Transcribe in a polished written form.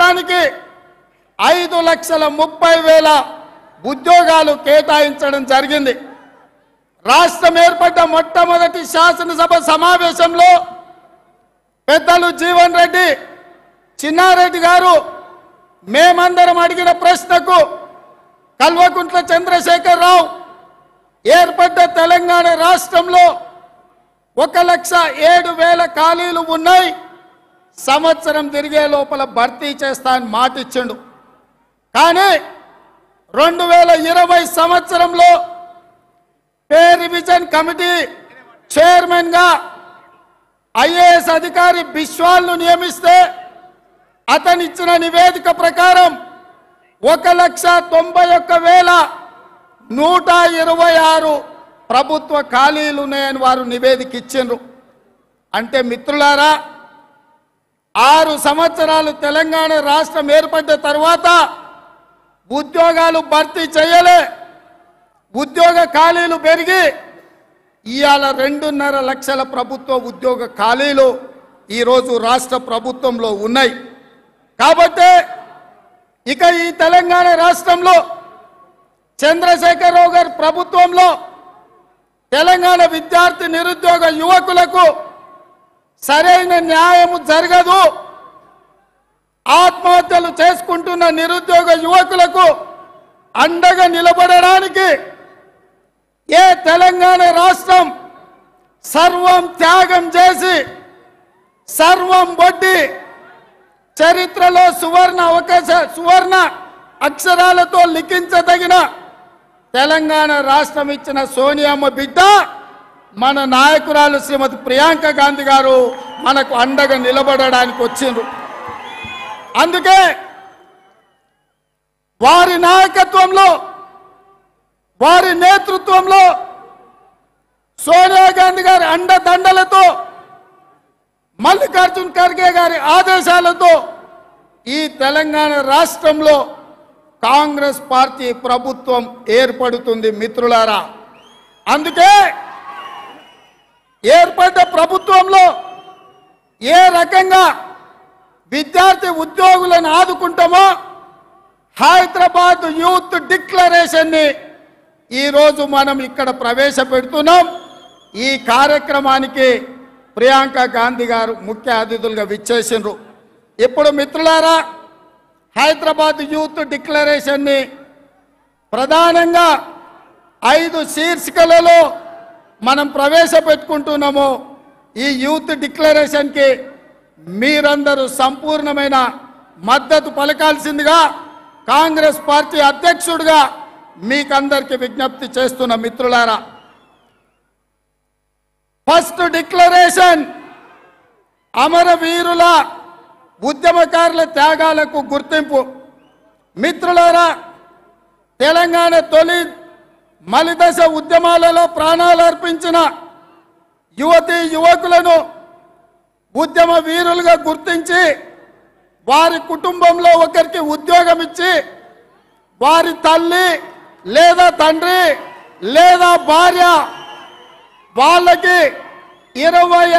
రాష్ట్రానికి 5,30,000 ఉద్యోగాలు కేటాయించడం జరిగింది. రాష్ట్రం ఏర్పడ్డ మొట్టమొదటి శాసనసభ సమావేశంలో పెద్దలు జీవన్ రెడ్డి, చిన్నారెడ్డి గారు మేమందరం అడిగిన ప్రశ్నకు కల్వకుంట్ల చంద్రశేఖరరావు ఏర్పడ్డ తెలంగాణ రాష్ట్రంలో 1,07,000 ఖాళీలు ఉన్నాయి, సంవత్సరం తిరిగే లోపల భర్తీ చేస్తా అని మాటిచ్చిండు. కానీ 2020 సంవత్సరంలో పే రివిజన్ కమిటీ చైర్మన్గా ఐఏఎస్ అధికారి బిశ్వాల్ను నియమిస్తే అతనిచ్చిన నివేదిక ప్రకారం 1,91,126 ప్రభుత్వ ఖాళీలు ఉన్నాయని వారు నివేదిక ఇచ్చిండ్రు. అంటే మిత్రులారా, 6 సంవత్సరాలు తెలంగాణ రాష్ట్రం ఏర్పడ్డ తర్వాత ఉద్యోగాలు భర్తీ చేయలే, ఉద్యోగ ఖాళీలు పెరిగి ఇవాళ 2.5 లక్షల ప్రభుత్వ ఉద్యోగ ఖాళీలు ఈరోజు రాష్ట్ర ప్రభుత్వంలో ఉన్నాయి. కాబట్టి ఇక ఈ తెలంగాణ రాష్ట్రంలో చంద్రశేఖరరావు గారి ప్రభుత్వంలో తెలంగాణ విద్యార్థి నిరుద్యోగ యువకులకు సరైన న్యాయము జరగదు. ఆత్మహత్యలు చేసుకుంటున్న నిరుద్యోగ యువకులకు అండగా నిలబడడానికి ఏ తెలంగాణ రాష్ట్రం సర్వం త్యాగం చేసి సర్వం వడ్డీ చరిత్రలో సువర్ణ అక్షరాలతో లిఖించదగిన తెలంగాణ రాష్ట్రం ఇచ్చిన సోనియమ్మ బిడ్డ మన నాయకురాలు శ్రీమతి ప్రియాంక గాంధీ గారు మనకు అండగా నిలబడడానికి వచ్చిండ్రు. అందుకే వారి నాయకత్వంలో, వారి నేతృత్వంలో, సోనియా గాంధీ గారి అండదండలతో, మల్లికార్జున్ ఖర్గే గారి ఆదేశాలతో ఈ తెలంగాణ రాష్ట్రంలో కాంగ్రెస్ పార్టీ ప్రభుత్వం ఏర్పడుతుంది మిత్రులారా. అందుకే ఏర్పడ్డ ప్రభుత్వంలో ఏ రకంగా విద్యార్థి ఉద్యోగులను ఆదుకుంటామో హైదరాబాద్ యూత్ డిక్లరేషన్ని ఈరోజు మనం ఇక్కడ ప్రవేశపెడుతున్నాం. ఈ కార్యక్రమానికి ప్రియాంక గాంధీ గారు ముఖ్య అతిథులుగా విచ్చేసిండ్రు. ఇప్పుడు మిత్రులారా, హైదరాబాద్ యూత్ డిక్లరేషన్ని ప్రధానంగా 5 శీర్షికలలో మనం ప్రవేశపెట్టుకుంటున్నాము. ఈ యూత్ డిక్లరేషన్కి మీరందరూ సంపూర్ణమైన మద్దతు పలకాల్సిందిగా కాంగ్రెస్ పార్టీ అధ్యక్షుడిగా మీకందరికీ విజ్ఞప్తి చేస్తున్న మిత్రులారా, ఫస్ట్ డిక్లరేషన్ అమరవీరుల ఉద్యమకారుల త్యాగాలకు గుర్తింపు. మిత్రులారా, తెలంగాణ తొలి మలిదశ ఉద్యమాలలో ప్రాణాలు అర్పించిన యువతీ యువకులను ఉద్యమ వీరులుగా గుర్తించి వారి కుటుంబంలో ఒకరికి ఉద్యోగం ఇచ్చి వారి తల్లి లేదా తండ్రి లేదా భార్య వాళ్ళకి 20